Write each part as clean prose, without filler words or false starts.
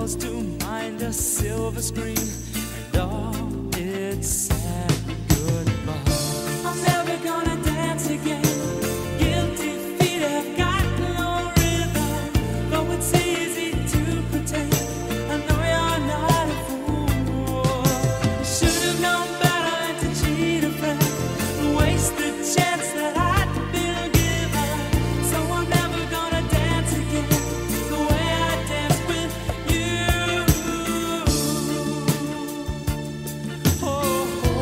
yours to mind a silver screen, and all its sad goodbye. I'm never gonna dance again. Guilty feet have got no rhythm, though it's easy to pretend. I know you're not a fool. You should have known better than to cheat a friend, waste the chance that I'd been given. So I'm never gonna dance again the way I danced with you. Oh.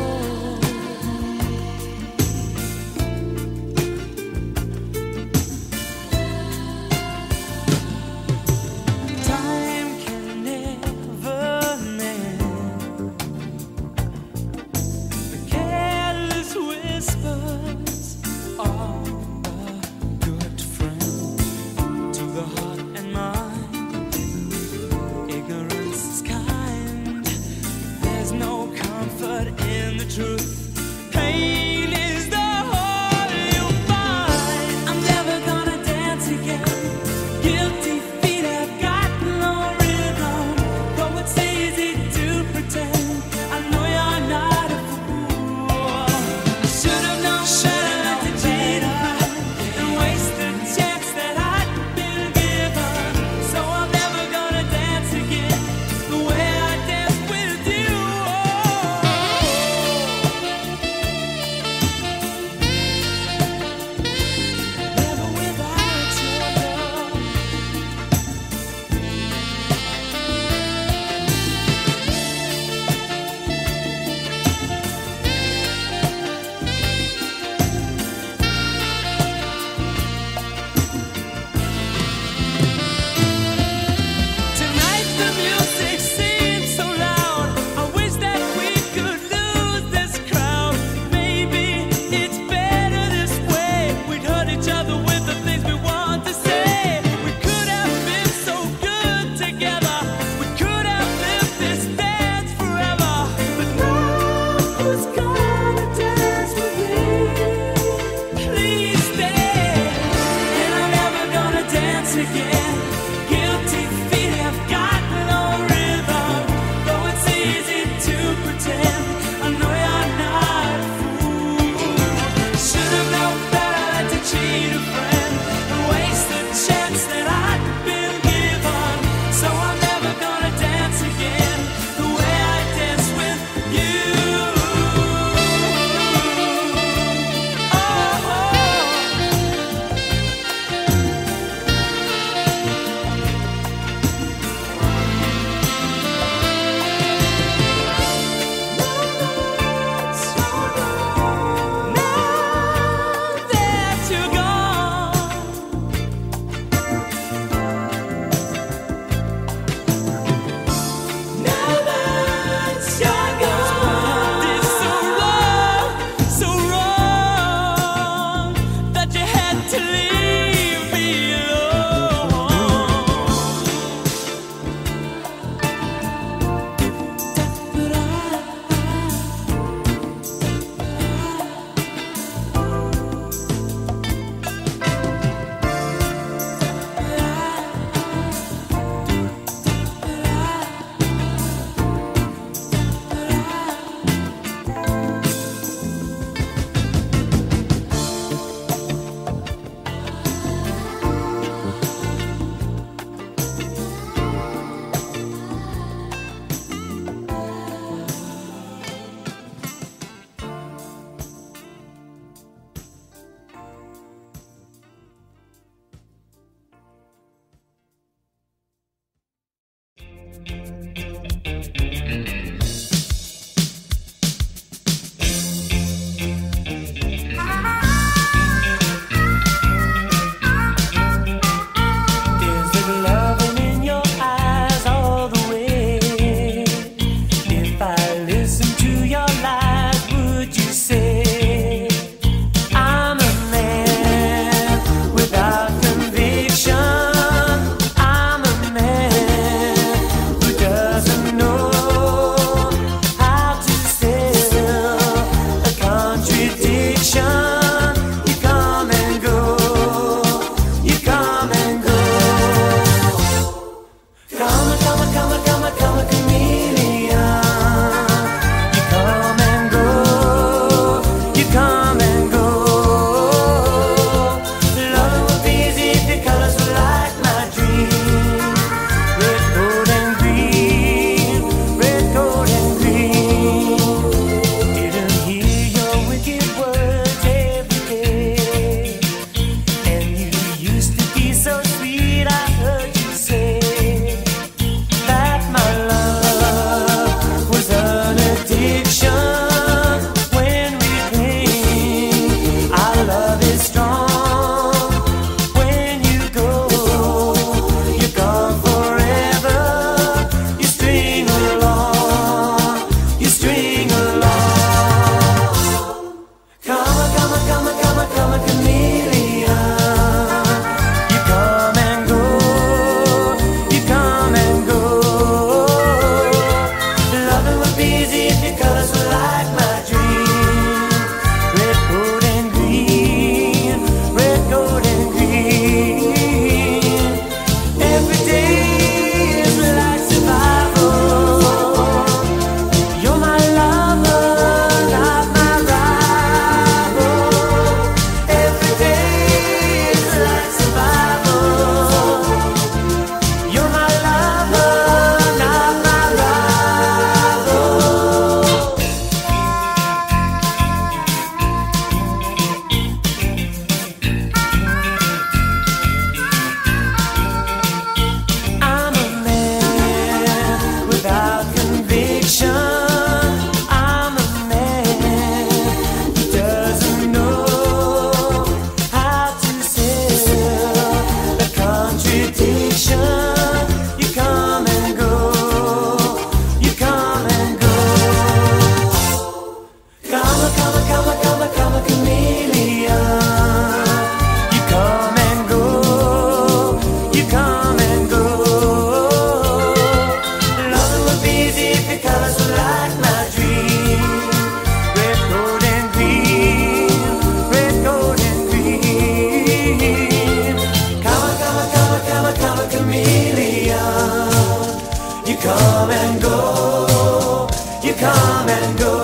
come and go, you come and go.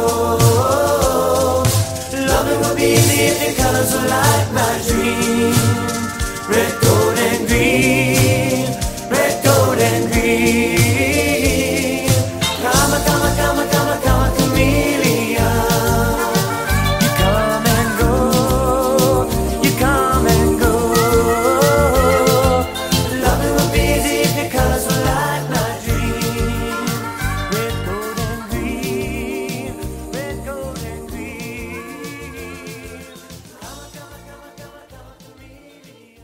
Loving would be easy if your colors were like my dream. Red, gold, and green. Red, gold, and green. Come, come, come, come, come, chameleon. You come and go, you come and go. Loving would be easy if your colors were like my dream. Red, gold, and green. Red, gold, and green. Come, come, come, come, come, chameleon.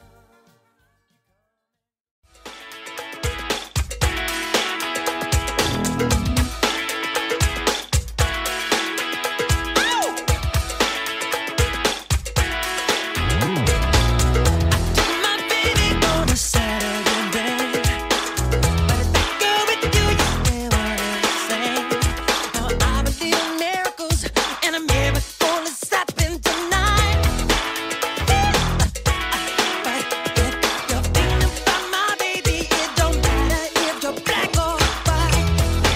My baby on a Saturday day, but if I go with you, you never the same. Now I believe in miracles, and a miracle is happening tonight. But if you're thinking about my baby, it don't matter if you're black or white.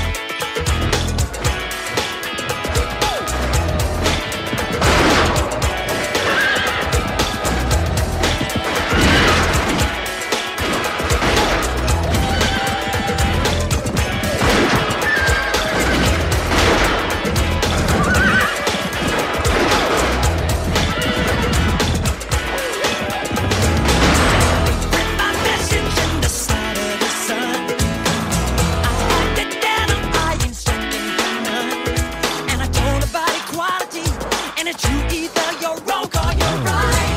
My message in the side of the sun. I had it down, I ain't searching for none. And I told about equality, and it's you either you're wrong or you're right.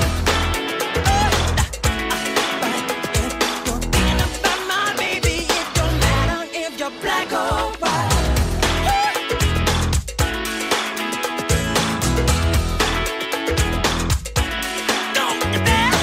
But if you're thinking about my baby, it don't matter if you're black or white. Don't you dare.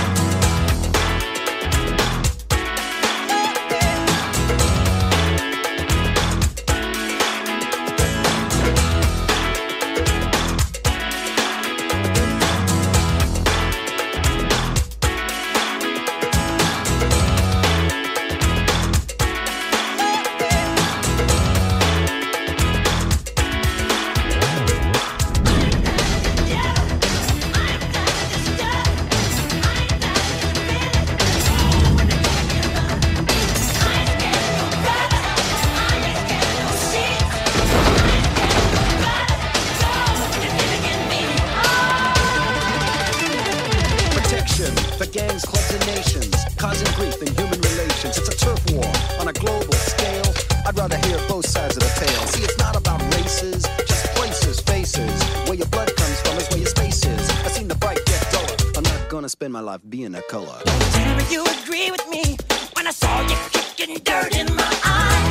Protection for gangs, clubs, and nations, causing grief in human relations. It's a turf war on a global scale. I'd rather hear both sides of the tale. See, it's not about races, just places, faces. Where your blood comes from is where your space is. I've seen the fight get duller. I'm not gonna spend my life being a color. Tell me you agree with me when I saw you kicking dirt in my eye.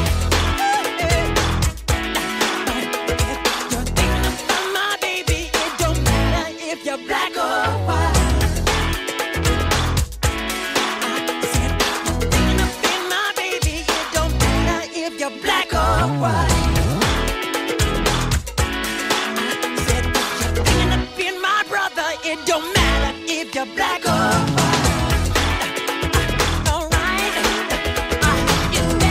But if you're thinking about my baby, it don't matter if you're black or white. I said you're thinking about my baby, it don't matter if you're black or white. I said you're thinking about my brother, it don't matter if you're black or white. Alright, you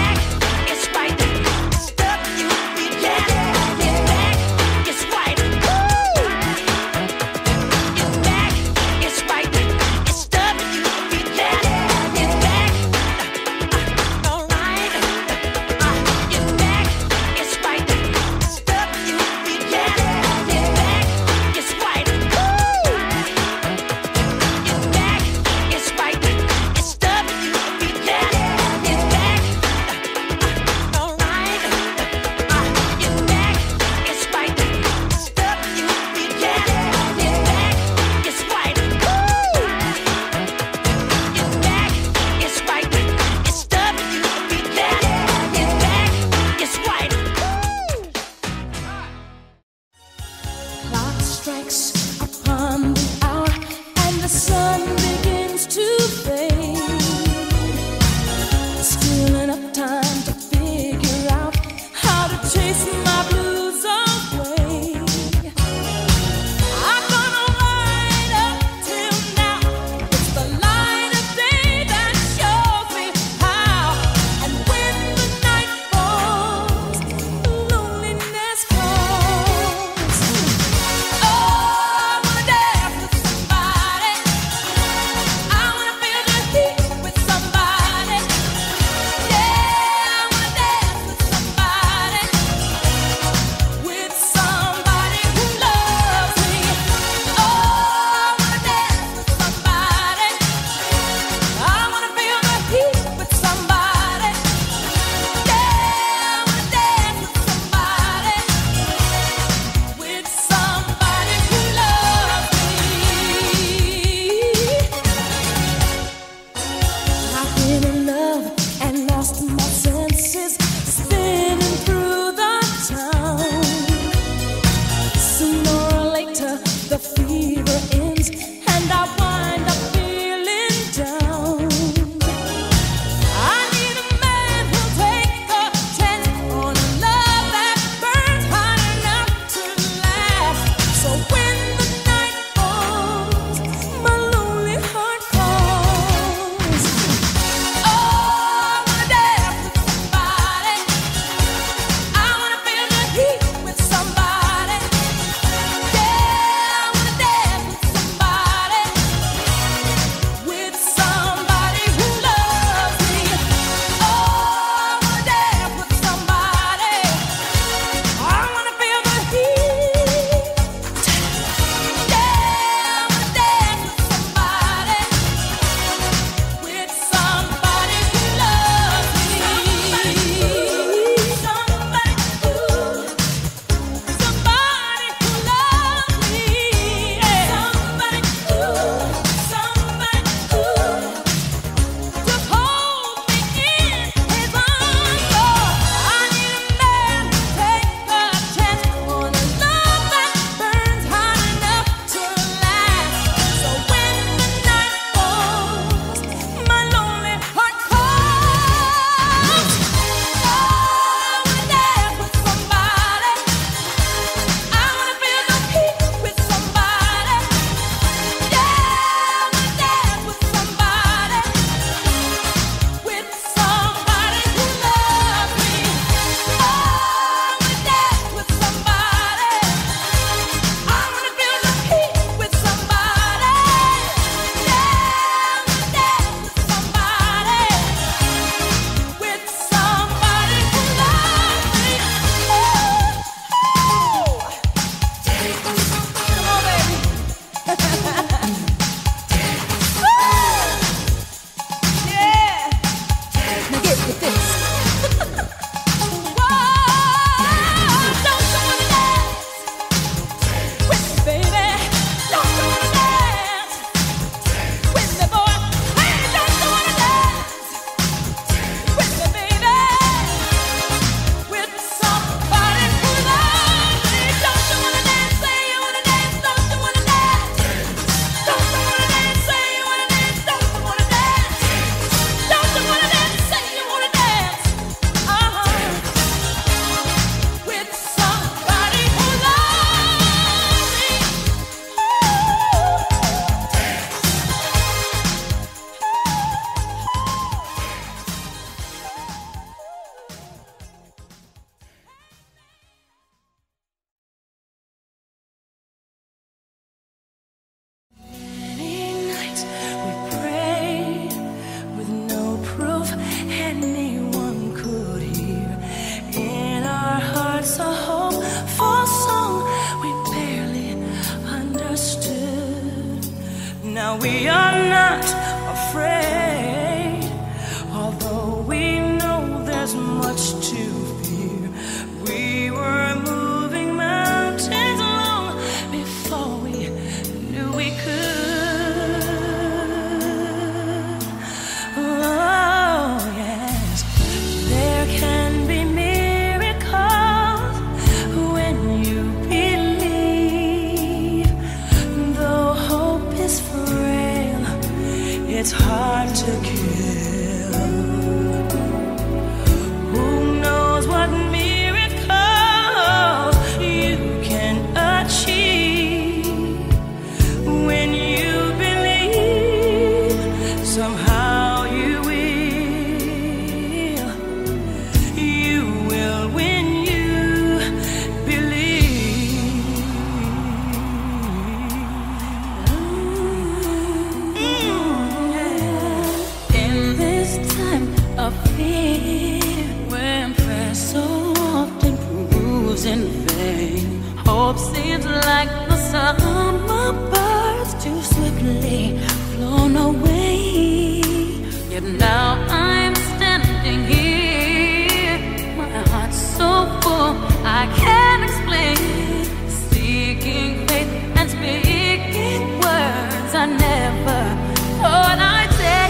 hope seems like the summer birds too swiftly flown away. Yet now I'm standing here, my heart's so full I can't explain, seeking faith and speaking words I never thought I'd say.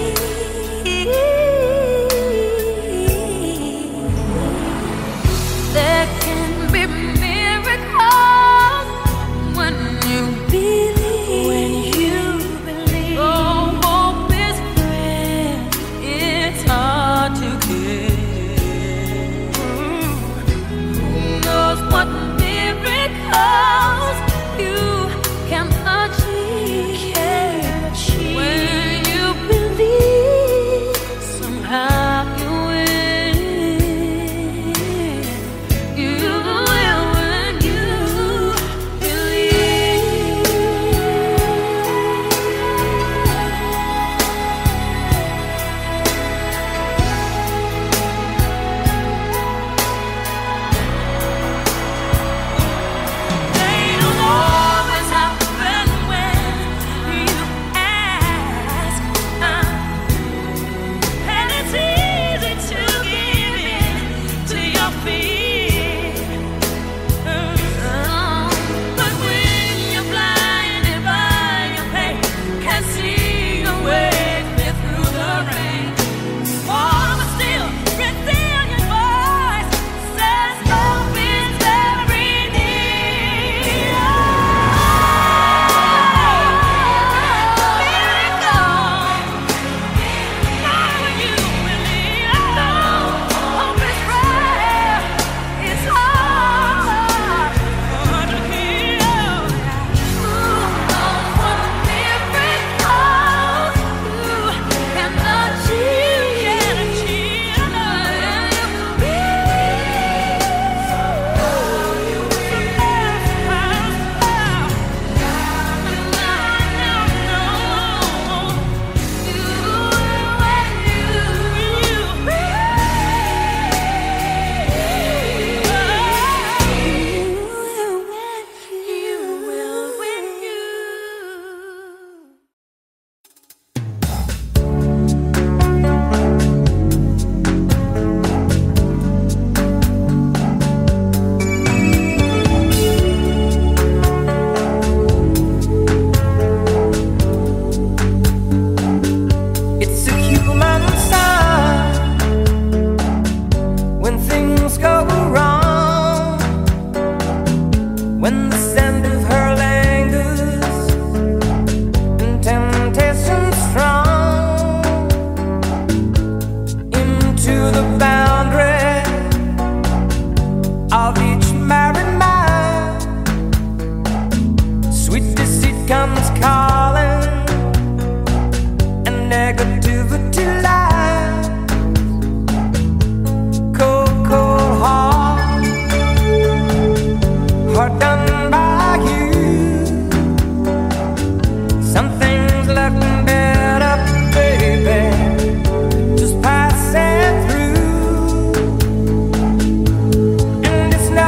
There can be miracles when you believe. When you believe. Oh, hope is free. It's hard to get. Who knows what miracles you can achieve? When you believe, somehow you win. You will when you believe. They don't always happen when you ask, and it's easy to give in to your fear. But when you're blinded by your pain, can't see your way clear through the rain, small but still resilient voice says hope is very near. It's a human sign when things go wrong, when the scent of her lingers and temptation strong, into the boundary of each married man. Sweet deceit comes calling, and negativity lies. Cold, cold heart, heart done by you. Something's looking better, baby, just passing through. And it's no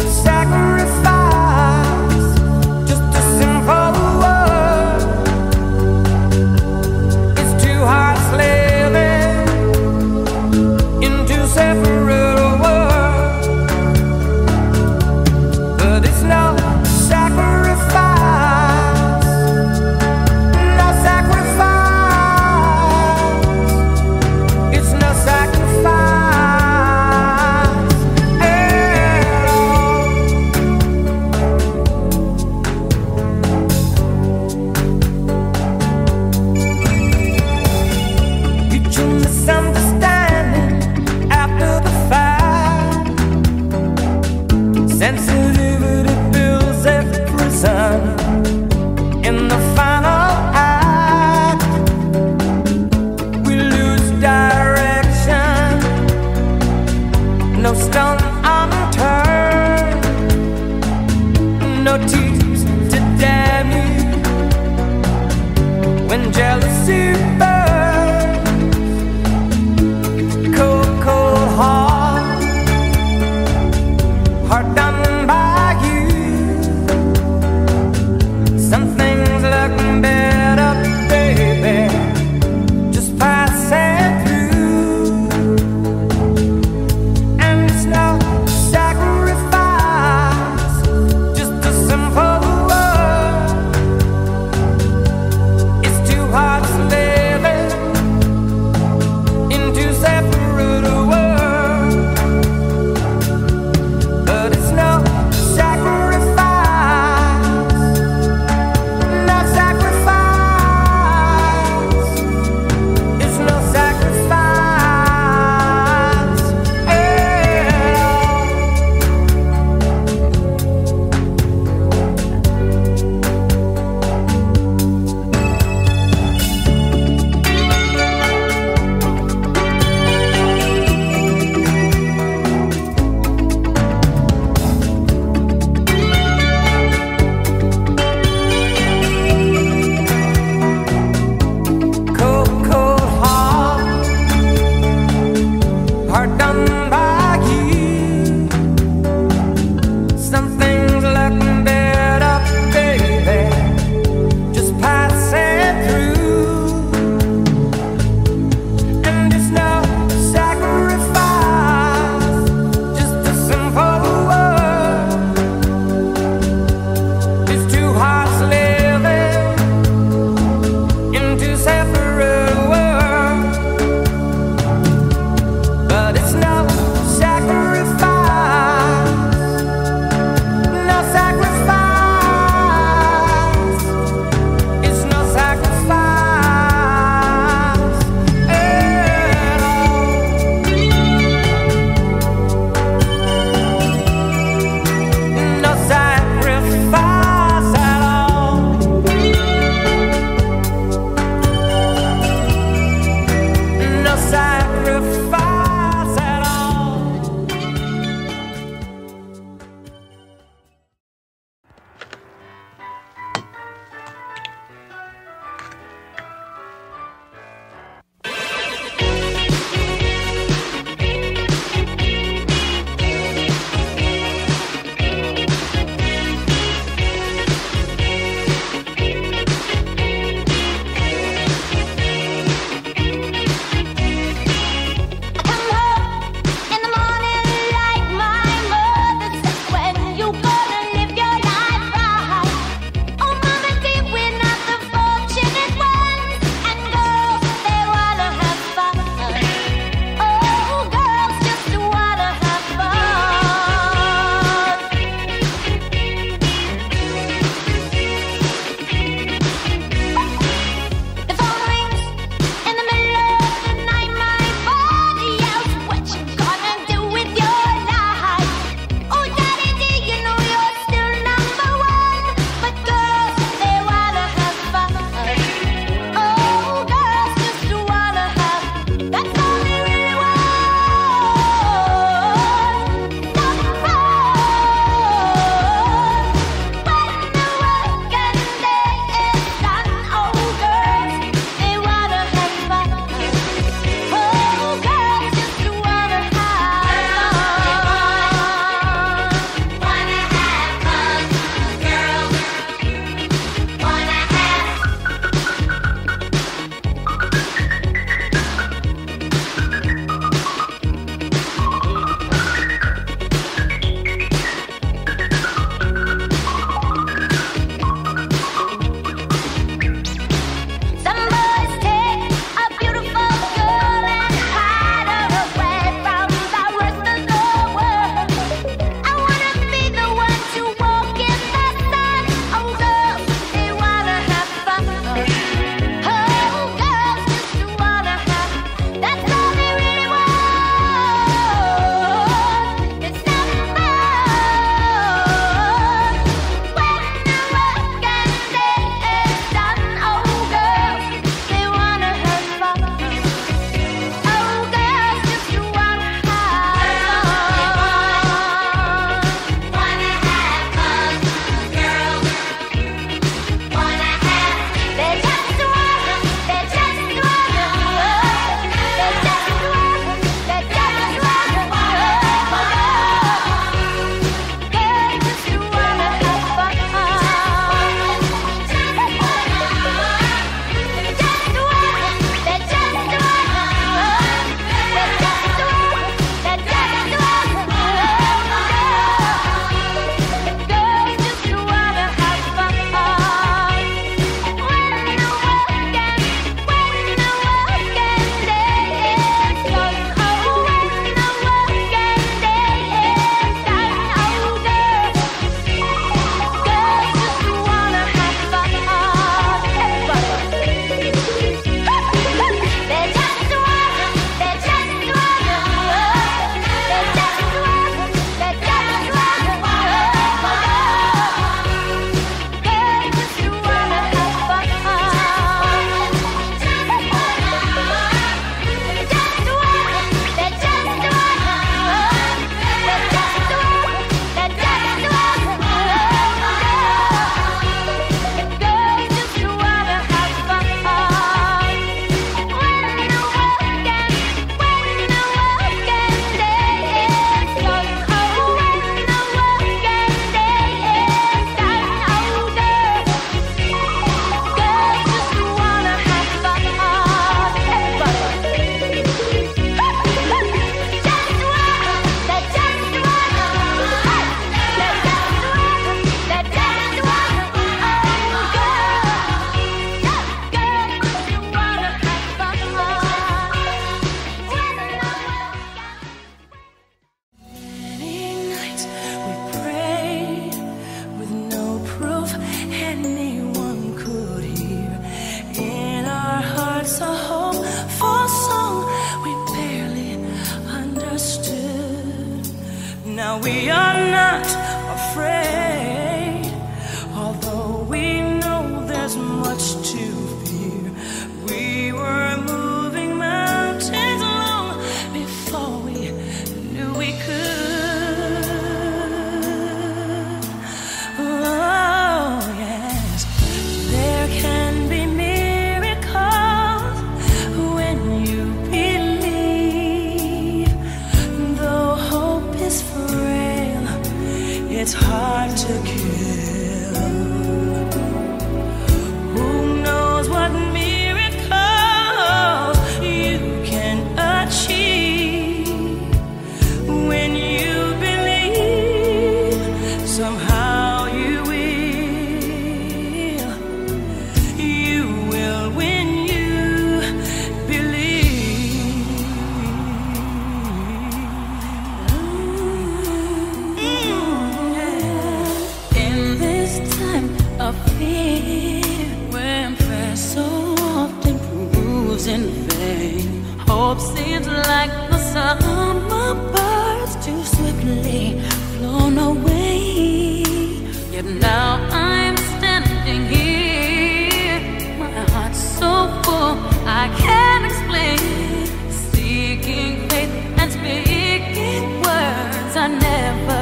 sacrifice, just a simple word. It's too hard slaving in two separate worlds, but it's no sacrifice, no sacrifice. It's no sacrifice at all. Mutual misunderstanding after the fact. Sensitivity builds a prison in the final act. We lose direction, no stone unturned, no tears to damn you when jealousy burns. Cold, cold heart, heart done by you. Now we are not afraid, although we know there's much to fear. We were moving mountains long before we knew we could. Oh yes, there can be miracles when you believe. Though hope is frail, it's hard to kill. Who knows what miracles you can achieve when you believe? Somehow you will when you believe. In this time of fear, when prayer so often proves in vain, hope seems like the summer birds too swiftly flown away. Yet now I'm standing here, my heart's so full I can't explain, seeking faith and speaking words I never